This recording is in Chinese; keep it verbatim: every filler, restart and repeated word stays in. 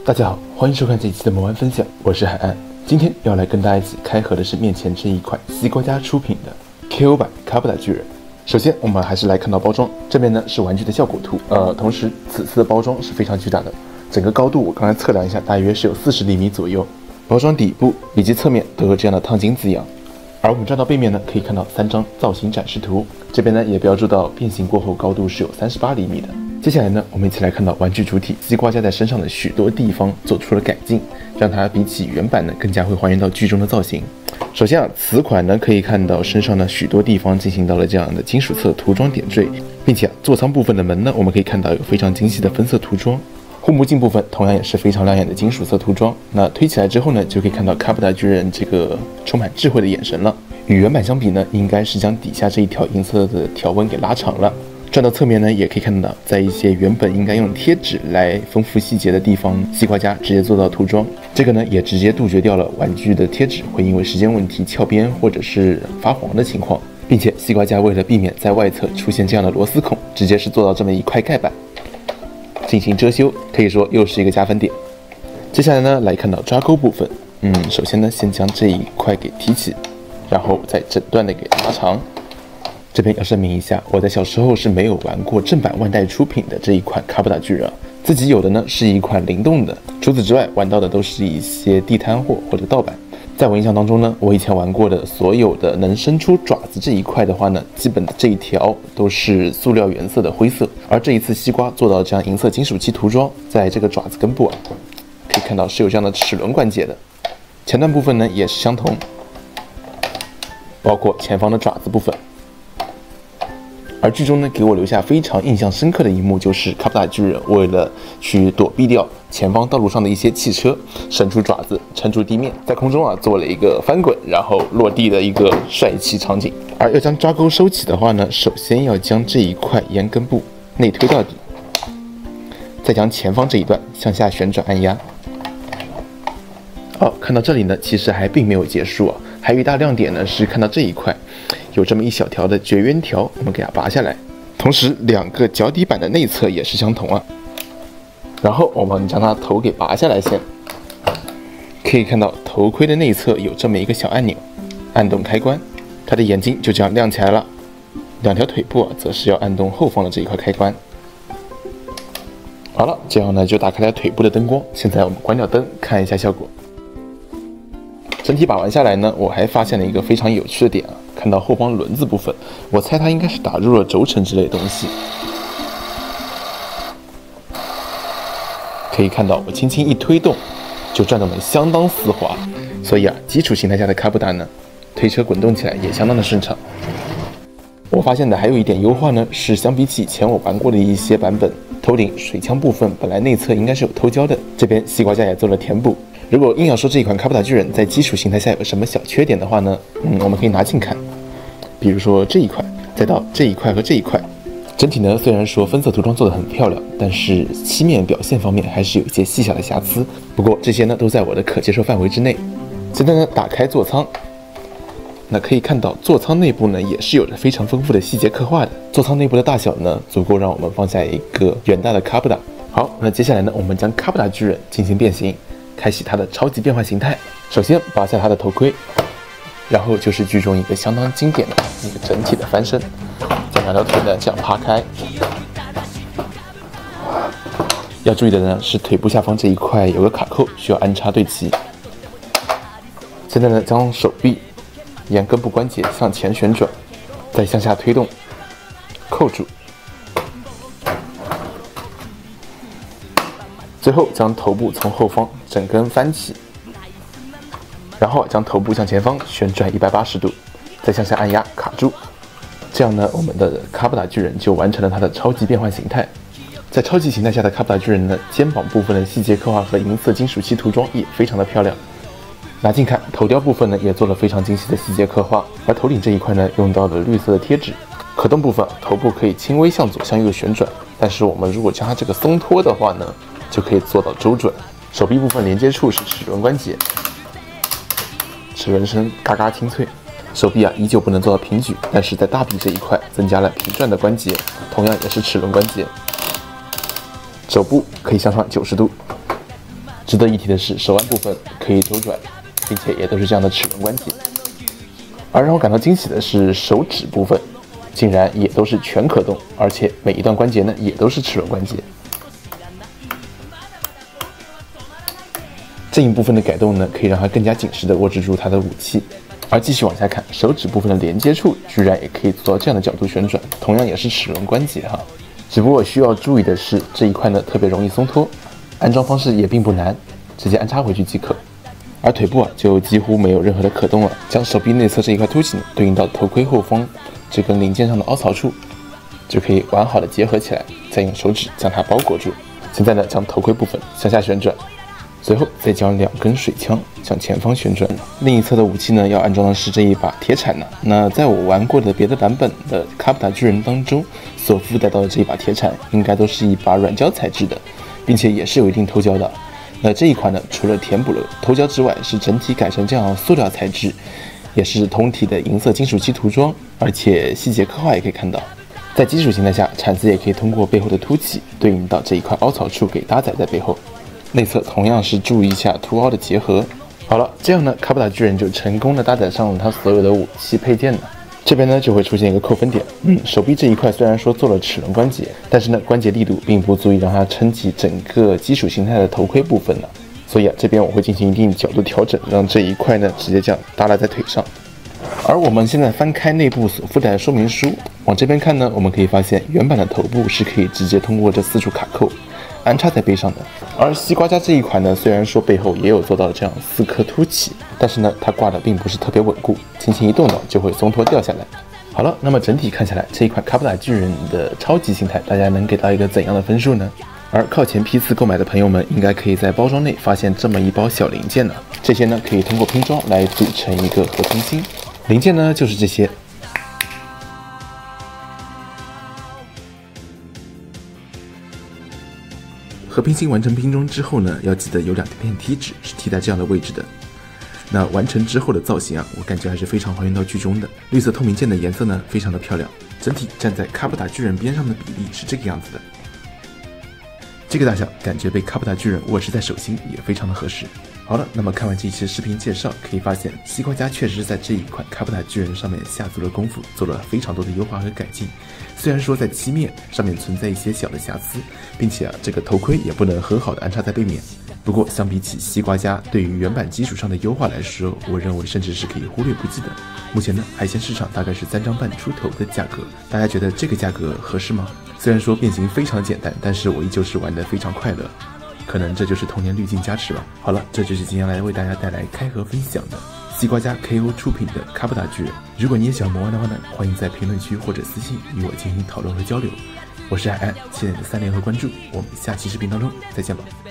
大家好，欢迎收看这一期的魔玩分享，我是海岸。今天要来跟大家一起开盒的是面前这一款西瓜家出品的 K O 版卡布达巨人。首先，我们还是来看到包装，这边呢是玩具的效果图，呃，同时此次的包装是非常巨大的，整个高度我刚才测量一下，大约是有四十厘米左右。包装底部以及侧面都有这样的烫金字样。而我们转到背面呢，可以看到三张造型展示图，这边呢也标注到变形过后高度是有三十八厘米的。接下来呢，我们一起来看到玩具主体西瓜家在身上的许多地方做出了改进，让它比起原版呢更加会还原到剧中的造型。首先啊，此款呢可以看到身上呢许多地方进行到了这样的金属色涂装点缀，并且啊座舱部分的门呢，我们可以看到有非常精细的分色涂装。护目镜部分同样也是非常亮眼的金属色涂装，那推起来之后呢，就可以看到卡布达巨人这个充满智慧的眼神了。与原版相比呢，应该是将底下这一条银色的条纹给拉长了。转到侧面呢，也可以看到，在一些原本应该用贴纸来丰富细节的地方，西瓜家直接做到涂装。这个呢，也直接杜绝掉了玩具的贴纸会因为时间问题翘边或者是发黄的情况，并且西瓜家为了避免在外侧出现这样的螺丝孔，直接是做到这么一块盖板进行遮羞，可以说又是一个加分点。接下来呢，来看到抓钩部分，嗯，首先呢，先将这一块给提起，然后再整段的给拉长。这边要声明一下，我在小时候是没有玩过正版万代出品的这一款卡布达巨人，自己有的呢是一款灵动的，除此之外玩到的都是一些地摊货或者盗版。在我印象当中呢，我以前玩过的所有的能伸出爪子这一块的话呢，基本的这一条都是塑料原色的灰色，而这一次西瓜做到这样银色金属漆涂装，在这个爪子根部啊，可以看到是有这样的齿轮关节的。前段部分呢也是相同，包括前方的爪子部分。而剧中呢，给我留下非常印象深刻的一幕，就是卡布达巨人为了去躲避掉前方道路上的一些汽车，伸出爪子撑住地面，在空中啊做了一个翻滚，然后落地的一个帅气场景。而要将抓钩收起的话呢，首先要将这一块沿根部内推到底，再将前方这一段向下旋转按压。哦，看到这里呢，其实还并没有结束啊，还有一大亮点呢是看到这一块。有这么一小条的绝缘条，我们给它拔下来，同时两个脚底板的内侧也是相同啊。然后我们将它头给拔下来先，可以看到头盔的内侧有这么一个小按钮，按动开关，它的眼睛就这样亮起来了。两条腿部啊，则是要按动后方的这一块开关。好了，这样呢就打开了腿部的灯光。现在我们关掉灯，看一下效果。整体把玩下来呢，我还发现了一个非常有趣的点啊，看到后方轮子部分，我猜它应该是打入了轴承之类的东西。可以看到我轻轻一推动，就转动得相当丝滑，所以啊，基础形态下的卡布达呢，推车滚动起来也相当的顺畅。我发现的还有一点优化呢，是相比起以前我玩过的一些版本，头顶水枪部分本来内侧应该是有偷胶的，这边西瓜家也做了填补。如果硬要说这一款卡布达巨人在基础形态下有个什么小缺点的话呢，嗯，我们可以拿近看，比如说这一块，再到这一块和这一块，整体呢虽然说分色涂装做得很漂亮，但是漆面表现方面还是有一些细小的瑕疵。不过这些呢都在我的可接受范围之内。现在呢打开座舱，那可以看到座舱内部呢也是有着非常丰富的细节刻画的。座舱内部的大小呢足够让我们放下一个远大的卡布达。好，那接下来呢我们将卡布达巨人进行变形。开启它的超级变换形态，首先拔下它的头盔，然后就是剧中一个相当经典的一个整体的翻身，将两条腿呢这样扒开。要注意的呢是腿部下方这一块有个卡扣，需要安插对齐。现在呢将手臂沿根部关节向前旋转，再向下推动，扣住。最后将头部从后方整根翻起，然后将头部向前方旋转一百八十度，再向下按压卡住。这样呢，我们的卡布达巨人就完成了它的超级变换形态。在超级形态下的卡布达巨人呢，肩膀部分的细节刻画和银色金属漆涂装也非常的漂亮。拿近看，头雕部分呢也做了非常精细的细节刻画，而头顶这一块呢用到了绿色的贴纸。可动部分，头部可以轻微向左向右旋转，但是我们如果将它这个松脱的话呢，就可以做到周转。手臂部分连接处是齿轮关节，齿轮声嘎嘎清脆。手臂啊依旧不能做到平举，但是在大臂这一块增加了平转的关节，同样也是齿轮关节。手部可以向上九十度。 值得一提的是，手腕部分可以周转，并且也都是这样的齿轮关节。而让我感到惊喜的是，手指部分竟然也都是全可动，而且每一段关节呢也都是齿轮关节。这一部分的改动呢，可以让它更加紧实地握制住它的武器。而继续往下看，手指部分的连接处居然也可以做到这样的角度旋转，同样也是齿轮关节哈。只不过需要注意的是，这一块呢特别容易松脱，安装方式也并不难，直接安插回去即可。而腿部啊就几乎没有任何的可动了，将手臂内侧这一块凸起呢对应到头盔后方这根零件上的凹槽处，就可以完好的结合起来，再用手指将它包裹住。现在呢，将头盔部分向下旋转。随后再将两根水枪向前方旋转，另一侧的武器呢要安装的是这一把铁铲呢。那在我玩过的别的版本的卡普塔巨人当中，所附带到的这一把铁铲应该都是一把软胶材质的，并且也是有一定偷胶的。那这一款呢，除了填补了偷胶之外，是整体改成这样塑料材质，也是通体的银色金属漆涂装，而且细节刻画也可以看到。在基础形态下，铲子也可以通过背后的凸起对应到这一块凹槽处给搭载在背后。内侧同样是注意一下凸凹的结合。好了，这样呢，卡普塔巨人就成功的搭载上了他所有的武器配件了。这边呢就会出现一个扣分点，嗯，手臂这一块虽然说做了齿轮关节，但是呢关节力度并不足以让它撑起整个基础形态的头盔部分呢。所以啊，这边我会进行一定角度调整，让这一块呢直接这样搭拉在腿上。而我们现在翻开内部所附带的说明书，往这边看呢，我们可以发现原版的头部是可以直接通过这四处卡扣安插在背上的，而西瓜家这一款呢，虽然说背后也有做到这样四颗凸起，但是呢，它挂的并不是特别稳固，轻轻一动呢就会松脱掉下来。好了，那么整体看下来，这一款卡普塔巨人的超级形态，大家能给到一个怎样的分数呢？而靠前批次购买的朋友们，应该可以在包装内发现这么一包小零件呢，这些呢可以通过拼装来组成一个合成芯，零件呢就是这些。合拼芯完成拼装之后呢，要记得有两片贴纸是贴在这样的位置的。那完成之后的造型啊，我感觉还是非常还原到剧中的。绿色透明件的颜色呢，非常的漂亮。整体站在卡普塔巨人边上的比例是这个样子的。这个大小感觉被卡普塔巨人握持在手心也非常的合适。好了，那么看完这一期视频介绍，可以发现西瓜家确实在这一款卡普塔巨人上面下足了功夫，做了非常多的优化和改进。虽然说在漆面上面存在一些小的瑕疵，并且啊这个头盔也不能很好的安插在背面。不过相比起西瓜家对于原版基础上的优化来说，我认为甚至是可以忽略不计的。目前呢，海鲜市场大概是三张半出头的价格，大家觉得这个价格合适吗？虽然说变形非常简单，但是我依旧是玩得非常快乐。可能这就是童年滤镜加持吧。好了，这就是今天来为大家带来开盒分享的西瓜家 K O 出品的卡普塔巨人。如果你也喜欢魔玩的话呢，欢迎在评论区或者私信与我进行讨论和交流。我是海岸，谢谢你的三连和关注，我们下期视频当中再见吧。